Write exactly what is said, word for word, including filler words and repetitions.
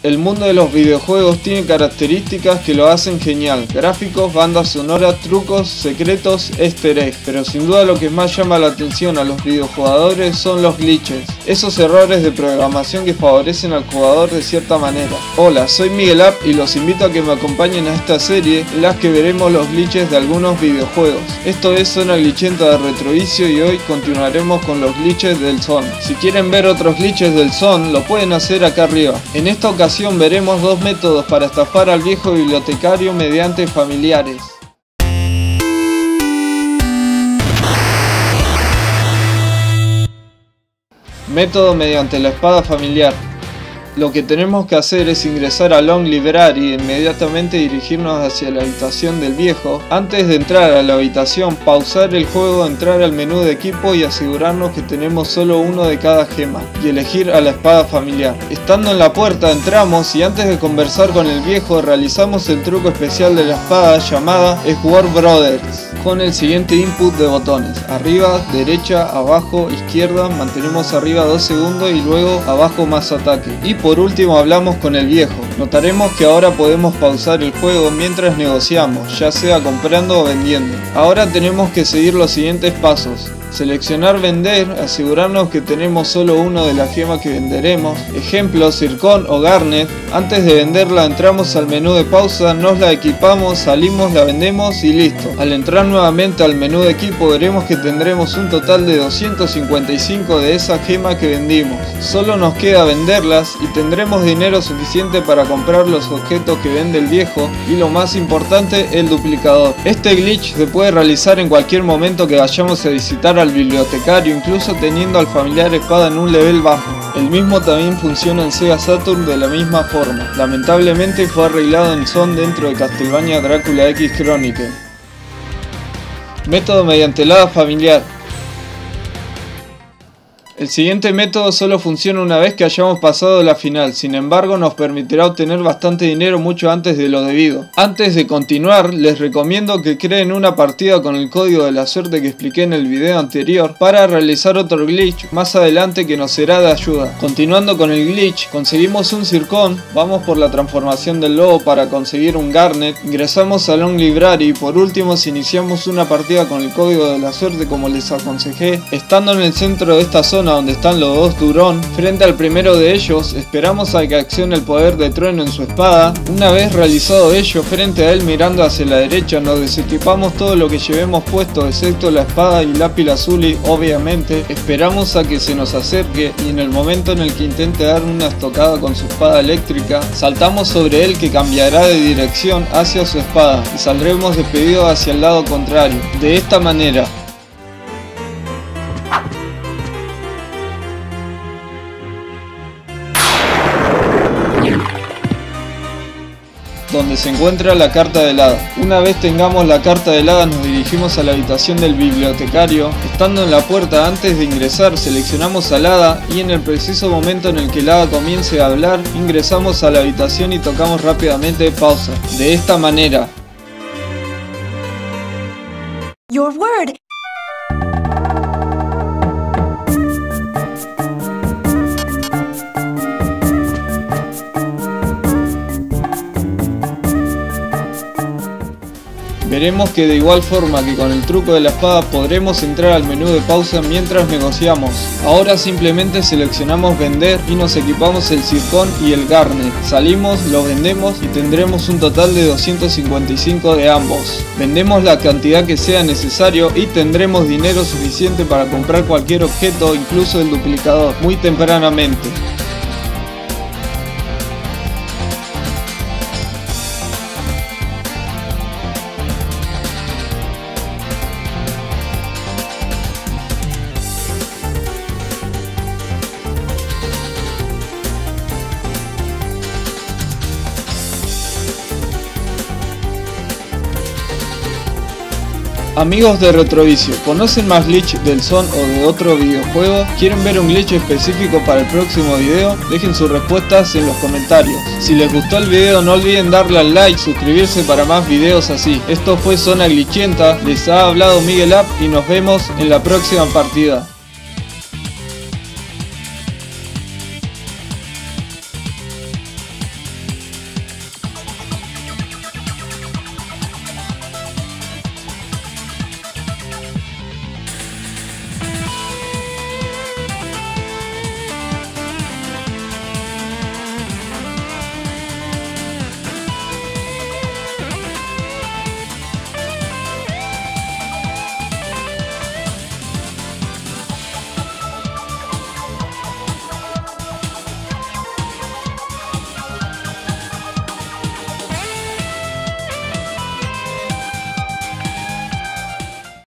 El mundo de los videojuegos tiene características que lo hacen genial: gráficos, bandas sonoras, trucos, secretos, easter eggs. Pero sin duda lo que más llama la atención a los videojugadores son los glitches, esos errores de programación que favorecen al jugador de cierta manera. Hola, soy Miguel App y los invito a que me acompañen a esta serie en la que veremos los glitches de algunos videojuegos. Esto es Zona Glitchenta de Retrovicio y hoy continuaremos con los glitches del Son. Si quieren ver otros glitches del Son, lo pueden hacer acá arriba. En esta ocasión veremos dos métodos para estafar al viejo bibliotecario mediante familiares. Método mediante la espada familiar. Lo que tenemos que hacer es ingresar a Long Library e inmediatamente dirigirnos hacia la habitación del viejo. Antes de entrar a la habitación, pausar el juego, entrar al menú de equipo y asegurarnos que tenemos solo uno de cada gema y elegir a la espada familiar. Estando en la puerta entramos y antes de conversar con el viejo realizamos el truco especial de la espada llamada Sword Brothers con el siguiente input de botones: arriba, derecha, abajo, izquierda. Mantenemos arriba dos segundos y luego abajo más ataque. Y por último hablamos con el viejo. Notaremos que ahora podemos pausar el juego mientras negociamos, ya sea comprando o vendiendo. Ahora tenemos que seguir los siguientes pasos: seleccionar vender, asegurarnos que tenemos solo uno de las gemas que venderemos, ejemplo Zircon o Garnet. Antes de venderla entramos al menú de pausa, nos la equipamos, salimos, la vendemos y listo. Al entrar nuevamente al menú de equipo veremos que tendremos un total de doscientos cincuenta y cinco de esa gema que vendimos. Solo nos queda venderlas y tendremos dinero suficiente para comprar los objetos que vende el viejo y, lo más importante, el duplicador. Este glitch se puede realizar en cualquier momento que vayamos a visitar al bibliotecario, incluso teniendo al familiar espada en un level bajo. El mismo también funciona en Sega Saturn de la misma forma. Lamentablemente fue arreglado en Son dentro de Castlevania Drácula X Chronicle. Método mediante el hada familiar. El siguiente método solo funciona una vez que hayamos pasado la final, sin embargo nos permitirá obtener bastante dinero mucho antes de lo debido. Antes de continuar, les recomiendo que creen una partida con el código de la suerte que expliqué en el video anterior para realizar otro glitch más adelante que nos será de ayuda. Continuando con el glitch, conseguimos un Zircon, vamos por la transformación del lobo para conseguir un Garnet, ingresamos a Long Library y por último si iniciamos una partida con el código de la suerte como les aconsejé. Estando en el centro de esta zona donde están los dos Durón, frente al primero de ellos esperamos a que accione el poder de trueno en su espada. Una vez realizado ello, frente a él mirando hacia la derecha nos desequipamos todo lo que llevemos puesto excepto la espada y lápiz azuli, obviamente. Esperamos a que se nos acerque y en el momento en el que intente dar una estocada con su espada eléctrica, saltamos sobre él que cambiará de dirección hacia su espada y saldremos despedidos hacia el lado contrario. De esta manera donde se encuentra la carta del hada. Una vez tengamos la carta del hada nos dirigimos a la habitación del bibliotecario. Estando en la puerta antes de ingresar seleccionamos al hada y en el preciso momento en el que el hada comience a hablar ingresamos a la habitación y tocamos rápidamente pausa. De esta manera Your word. veremos que de igual forma que con el truco de la espada podremos entrar al menú de pausa mientras negociamos. Ahora simplemente seleccionamos vender y nos equipamos el Zircon y el Garnet. Salimos, lo vendemos y tendremos un total de doscientos cincuenta y cinco de ambos. Vendemos la cantidad que sea necesario y tendremos dinero suficiente para comprar cualquier objeto, incluso el duplicador, muy tempranamente. Amigos de Retrovicio, ¿conocen más glitch del Son o de otro videojuego? ¿Quieren ver un glitch específico para el próximo video? Dejen sus respuestas en los comentarios. Si les gustó el video no olviden darle al like, suscribirse para más videos así. Esto fue Zona Glitchenta, les ha hablado Miguel App y nos vemos en la próxima partida.